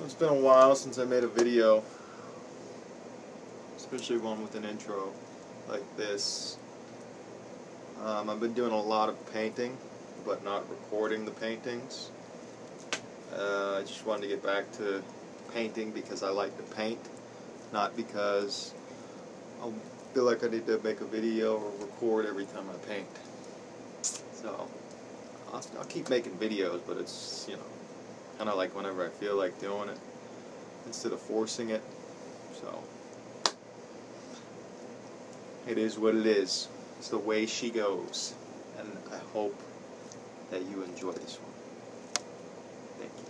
It's been a while since I made a video, especially one with an intro like this. I've been doing a lot of painting, but not recording the paintings. I just wanted to get back to painting because I like to paint, not because I feel like I need to make a video or record every time I paint. So I'll keep making videos, but it's, kind of like whenever I feel like doing it instead of forcing it. So it is what it is. It's the way she goes, and I hope that you enjoy this one. Thank you.